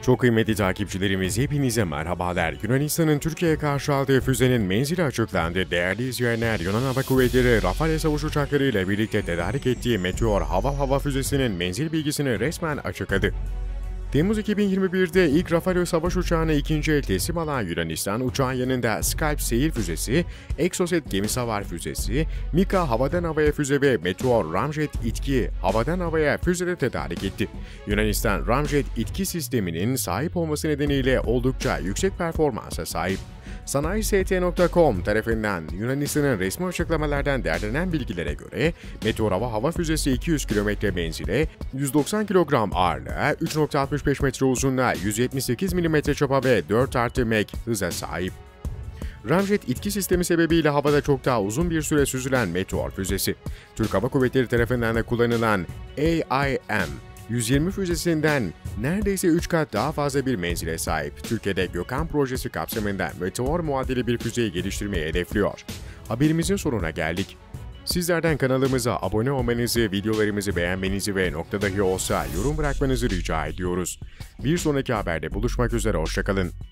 Çok kıymetli takipçilerimiz, hepinize merhabalar. Yunanistan'ın Türkiye'ye karşı aldığı füzenin menzili açıklandı. Değerli izleyenler, Yunan Hava Kuvvetleri Rafale savaş uçakları ile birlikte tedarik ettiği Meteor hava füzesinin menzil bilgisini resmen açıkladı. Temmuz 2021'de ilk Rafale savaş uçağını ikinci el teslim alan Yunanistan, uçağın yanında Scalp seyir füzesi, Exocet gemisavar füzesi, Mika havadan havaya füze ve Meteor Ramjet İtki havadan havaya füze de tedarik etti. Yunanistan, Ramjet İtki sisteminin sahip olması nedeniyle oldukça yüksek performansa sahip. Sanayi.st.com tarafından Yunanistan'ın resmi açıklamalardan derlenen bilgilere göre Meteor hava füzesi 200 km menzile, 190 kilogram ağırlığa, 3.65 metre uzunluğa, 178 mm çapa ve 4 Mach hıza sahip. Ramjet İtki sistemi sebebiyle havada çok daha uzun bir süre süzülen Meteor füzesi, Türk Hava Kuvvetleri tarafından da kullanılan AIM-120 füzesinden neredeyse 3 kat daha fazla bir menzile sahip. Türkiye'de Gökhan projesi kapsamında Meteor muadili bir füzeyi geliştirmeyi hedefliyor. Haberimizin sonuna geldik. Sizlerden kanalımıza abone olmanızı, videolarımızı beğenmenizi ve nokta dahi olsa yorum bırakmanızı rica ediyoruz. Bir sonraki haberde buluşmak üzere, hoşça kalın.